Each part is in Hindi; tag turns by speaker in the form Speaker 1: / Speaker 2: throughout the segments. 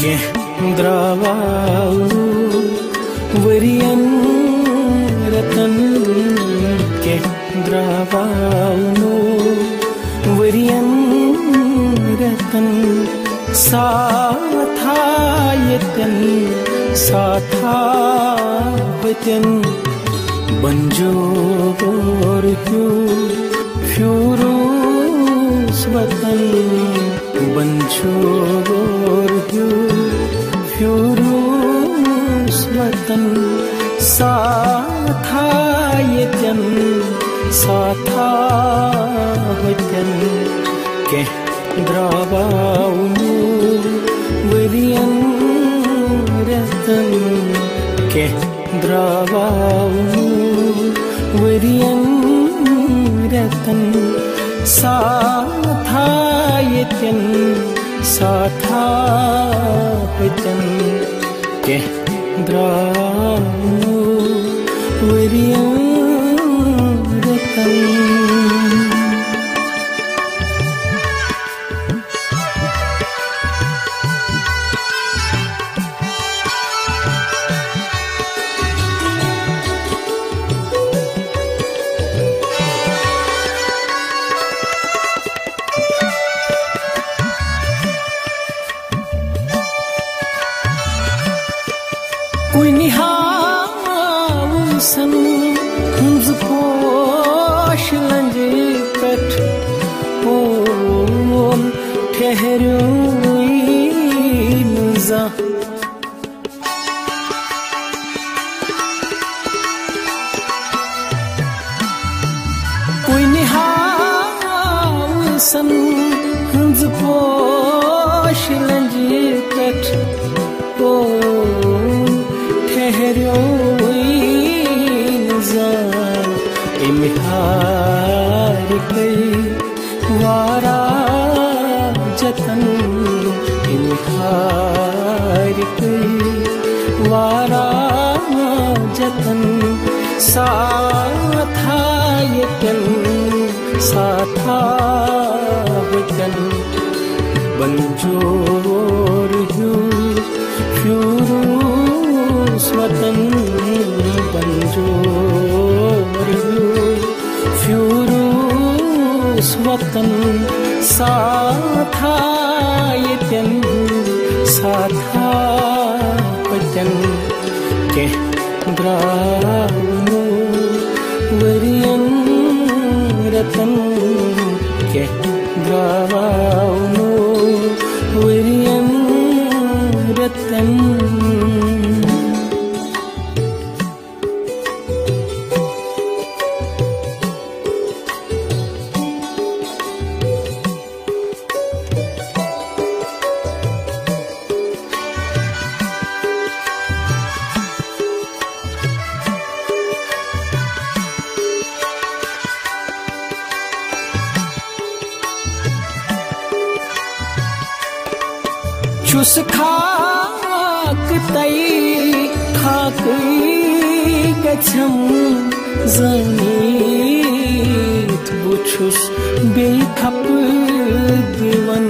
Speaker 1: द्रावाऊ वरियन रतन के द्रावाऊ वरियन रतन साथा येतन साथा होतन बंजो गोरक्यू फ्यूरूस वतन बंजो गोरक्यू फ्यूरूस वतन साथा येतन साथा होतन के द्रावाऊ वरियन रतन के द्रावाऊ वरियन रतन साथा येतन साथा होतन के द्रावाऊ वरियन रतन सन हंज पोश लंजे पेट ओन ठहरो नजा कोई निहाल सन हंज पोश लंजे पेट ओन ठहरो इमहार कई वारा जतन इमहार कई वारा जतन साथा येतन साथा होतन बंजोर फ्यूरूस वतन बंजोर फ्यूरूस वतन साथा येतन साथा होतन के द्रावाऊ वरियन रतन के द्रावाऊ वरियन रतन चुस खाक तई खाक गछम जनीत बुछुस बेखप दिवन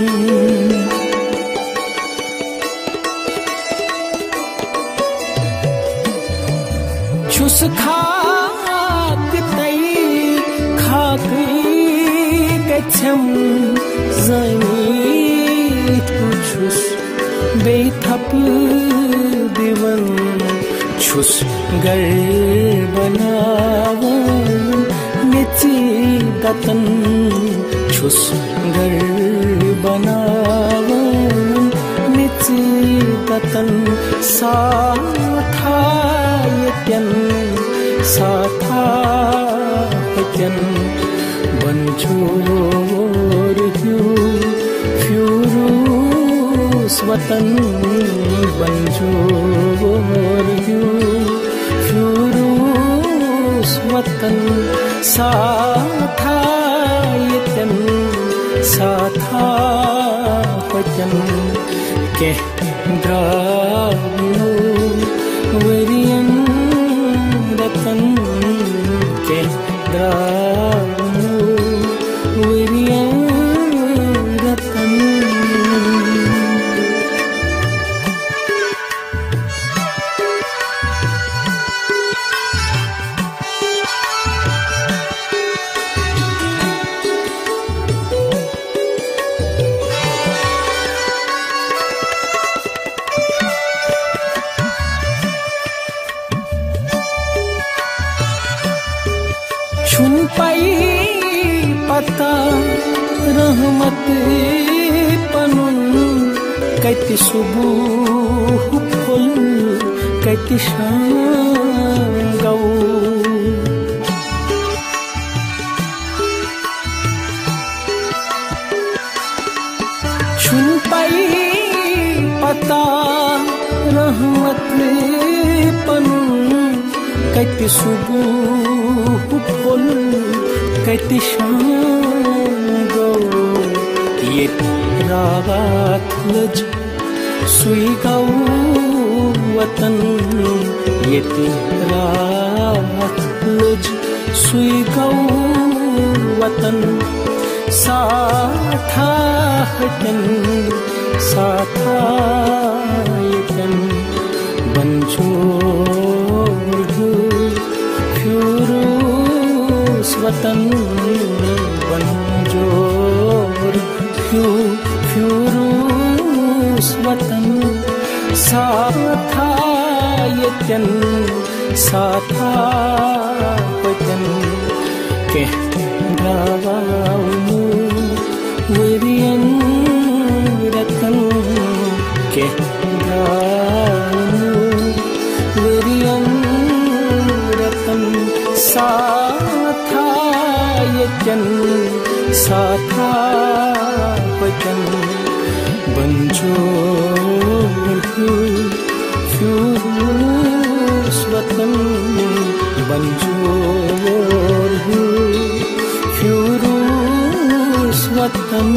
Speaker 1: चुस खाक तई खाक गछम जनीत छुस बेथप दिवन छुस गर बनावन निची दतन छुस गर बनावन निची दतन साथा येतन साथा होतन बंजोर फ्यूरूस वतन बंजोर फ्यूरूस वतन साथा येतन साथा होतन के द्रावाऊ वरियन रतन के द्रावाऊ वरियन रतन पता रहमत पनुन कति सुबह फुल कति शाम गौ छुन पाई पता रहमत पनुन कति सुबह फुल कति शाम गौ ये रात लज सुई गौ वतन ये रात लज सुई गौ वतन साथा हटन साथा यतन बंजोर फ्यूरुस वतन बंजोर फ्यूरुस वतन साथा यतन साथा वतन के रावानु वेरियन रतन के रावानु वेरियन रतन साथा यतन साथा वतन बंजोर फ्यूरुस वतन बंजोर फ्यूरुस वतन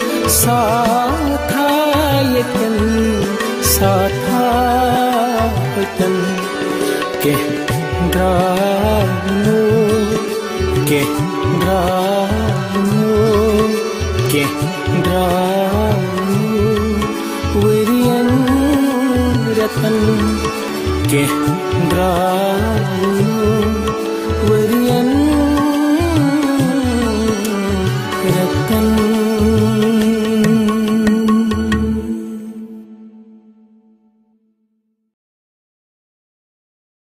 Speaker 1: साथा यतन साथा वतन के द्रावनु के द्रावनु के द्रावनु वेरियन रतन के द्रावनु वेरियन रतन